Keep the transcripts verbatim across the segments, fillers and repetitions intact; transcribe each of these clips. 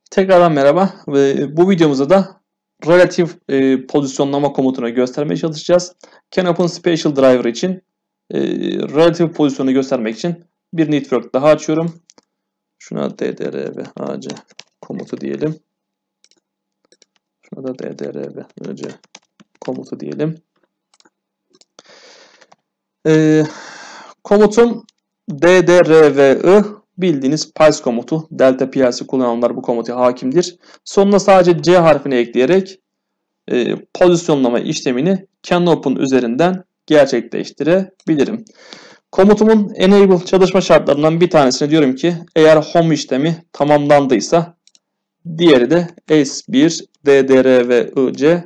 Tekrardan merhaba ve bu videomuzda da relatif e, pozisyonlama komutunu göstermeye çalışacağız. CanOpen Spatial Driver için e, relatif pozisyonu göstermek için bir network daha açıyorum. Şuna D D R V A C komutu diyelim. Şuna da D D R V A C komutu diyelim. E, komutum D D R V I bildiğiniz pulse komutu. Delta P L C kullananlar bu komuta hakimdir. Sonuna sadece C harfini ekleyerek e, pozisyonlama işlemini CanOpen üzerinden gerçekleştirebilirim. Komutumun enable çalışma şartlarından bir tanesine diyorum ki eğer home işlemi tamamlandıysa diğeri de S bir D D R V I C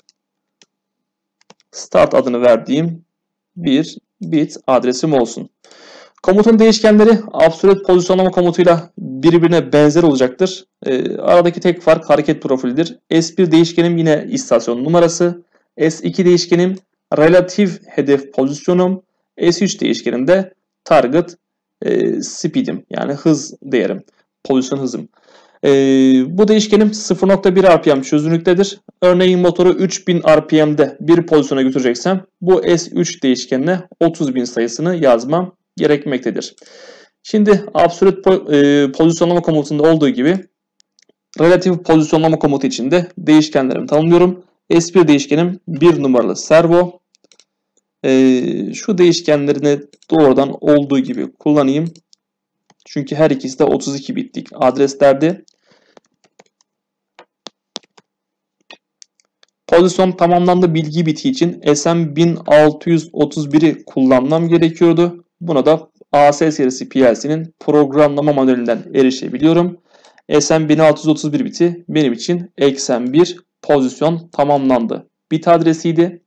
start adını verdiğim bir bit adresim olsun. Komutun değişkenleri absolute pozisyonlama komutuyla birbirine benzer olacaktır. E, aradaki tek fark hareket profilidir. S bir değişkenim yine istasyon numarası. S iki değişkenim relatif hedef pozisyonum. S üç değişkenim de target e, speed'im yani hız değerim. Pozisyon hızım. E, bu değişkenim sıfır nokta bir R P M çözünürlüktedir. Örneğin motoru üç bin R P M'de bir pozisyona götüreceksem bu S üç değişkenine otuz bin sayısını yazmam gerekmektedir. Şimdi absolute po e, pozisyonlama komutunda olduğu gibi relatif pozisyonlama komutu için de değişkenlerimi tanımlıyorum. S bir değişkenim bir numaralı servo. E, şu değişkenlerini doğrudan olduğu gibi kullanayım. Çünkü her ikisi de otuz iki bitlik adreslerdi. Pozisyon tamamlandı bilgi biti için S M bin altı yüz otuz bir'i kullanmam gerekiyordu. Buna da A S serisi P L C'nin programlama manuelinden erişebiliyorum. S M bin altı yüz otuz bir biti benim için eksen bir pozisyon tamamlandı bit adresiydi.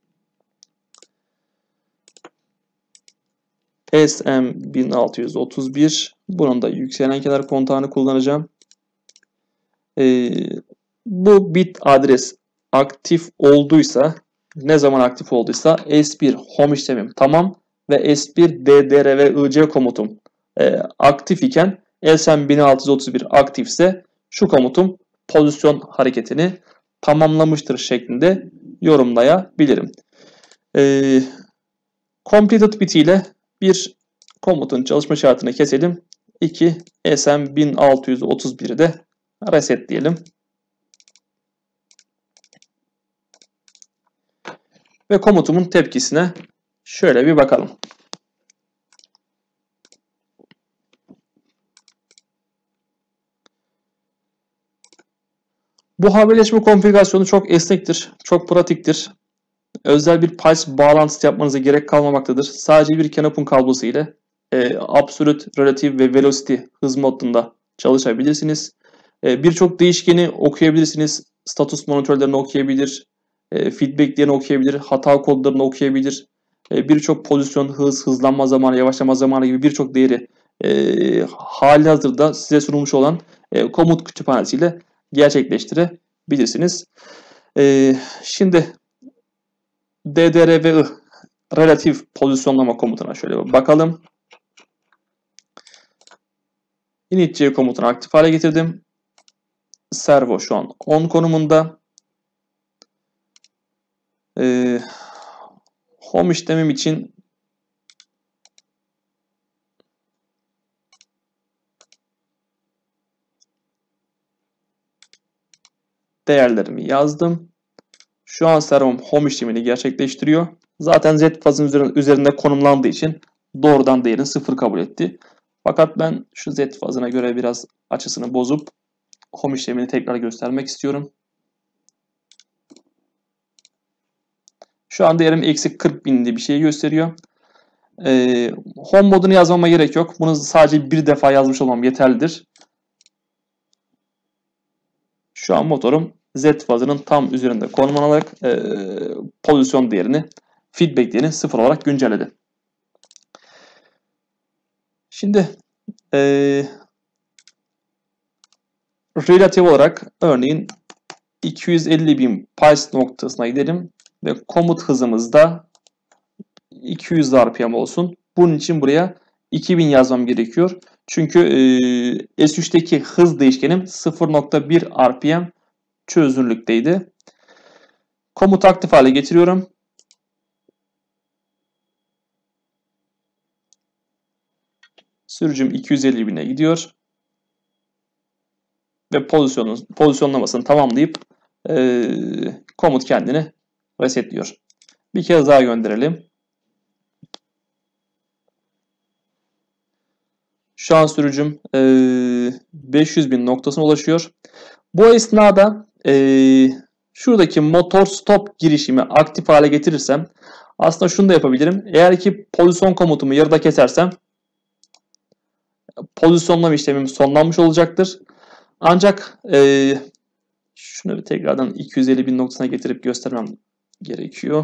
S M bin altı yüz otuz bir bunun da yükselen kenar kontağını kullanacağım. Ee, bu bit adres aktif olduysa, ne zaman aktif olduysa S bir home işlemim tamam ve S bir D D R V I C komutum e, aktif iken S M bin altı yüz otuz bir aktifse şu komutum pozisyon hareketini tamamlamıştır şeklinde yorumlayabilirim. E, completed bitiyle bir komutun çalışma şartını keselim. iki S M bin altı yüz otuz bir'i de reset diyelim. Ve komutumun tepkisine şöyle bir bakalım. Bu haberleşme konfigürasyonu çok esnektir, çok pratiktir. Özel bir pulse bağlantısı yapmanıza gerek kalmamaktadır. Sadece bir CanOpen kablosu ile e, Absolute, Relative ve Velocity hız modunda çalışabilirsiniz. E, Birçok değişkeni okuyabilirsiniz. Status monitörlerini okuyabilir, e, feedbacklerini okuyabilir, hata kodlarını okuyabilir. E, Birçok pozisyon, hız, hızlanma zamanı, yavaşlama zamanı gibi birçok değeri e, hali hazırda size sunulmuş olan e, komut kütüphanesiyle gerçekleştirebilirsiniz. E, şimdi D D R V I relatif pozisyonlama komutuna şöyle bir bakalım. initC komutunu aktif hale getirdim. Servo şu an on konumunda. Ee, home işlemim için değerlerimi yazdım. Şu an servom home işlemini gerçekleştiriyor. Zaten Z fazının üzerinde konumlandığı için doğrudan değerini sıfır kabul etti. Fakat ben şu Z fazına göre biraz açısını bozup home işlemini tekrar göstermek istiyorum. Şu an değerim eksi kırk binli bir şey gösteriyor. Ee, home modunu yazmama gerek yok. Bunu sadece bir defa yazmış olmam yeterlidir. Şu an motorum Z fazının tam üzerinde konumlanarak e, pozisyon değerini, feedback değerini sıfır olarak güncelledi. Şimdi e, relatif olarak örneğin iki yüz elli bin pulse noktasına gidelim ve komut hızımız da iki yüz R P M olsun. Bunun için buraya iki bin yazmam gerekiyor. Çünkü e, S üç'teki hız değişkenim sıfır nokta bir R P M çözünürlükteydi. Komutu aktif hale getiriyorum. Sürücüm iki yüz elli bine gidiyor. Ve pozisyonu, pozisyonlamasını tamamlayıp e, komut kendini resetliyor. Bir kez daha gönderelim. Şu an sürücüm e, beş yüz bin noktasına ulaşıyor. Bu esnada e, şuradaki motor stop girişimi aktif hale getirirsem aslında şunu da yapabilirim. Eğer ki pozisyon komutumu yarıda kesersem pozisyonlama işlemim sonlanmış olacaktır. Ancak e, şunu bir tekrardan iki yüz elli bin noktasına getirip göstermem gerekiyor.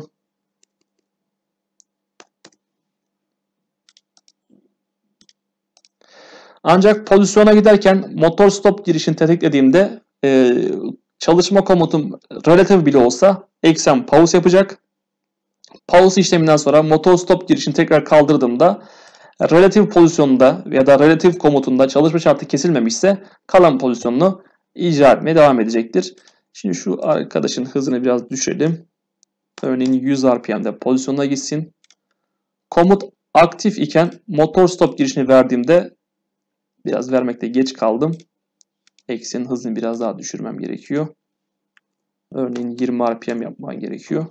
Ancak pozisyona giderken motor stop girişini tetiklediğimde e, çalışma komutum relatif bile olsa eksen pause yapacak. Pause işleminden sonra motor stop girişini tekrar kaldırdığımda relatif pozisyonunda ya da relatif komutunda çalışma şartı kesilmemişse kalan pozisyonunu icra etmeye devam edecektir. Şimdi şu arkadaşın hızını biraz düşürelim. Örneğin yüz R P M'de pozisyonuna gitsin. Komut aktif iken motor stop girişini verdiğimde biraz vermekte geç kaldım. Eksenin hızını biraz daha düşürmem gerekiyor. Örneğin yirmi R P M yapman gerekiyor.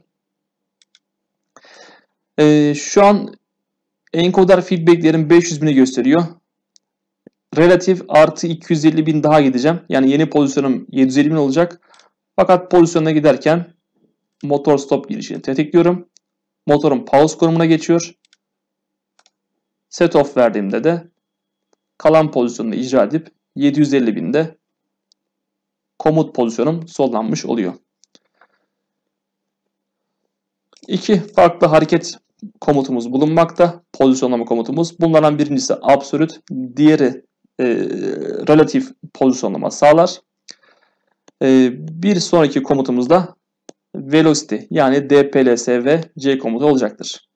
Ee, şu an encoder feedbacklerin beş yüz bini gösteriyor. Relatif artı iki yüz elli bin daha gideceğim. Yani yeni pozisyonum yedi yüz elli bin olacak. Fakat pozisyona giderken motor stop girişini tetikliyorum. Motorun pause konumuna geçiyor. Set off verdiğimde de kalan pozisyonunu icra edip yedi yüz elli binde komut pozisyonum sollanmış oluyor. İki farklı hareket komutumuz bulunmakta. Pozisyonlama komutumuz. Bunlardan birincisi absolute, diğeri e, relatif pozisyonlama sağlar. E, bir sonraki komutumuz da velocity yani D P L S ve C komutu olacaktır.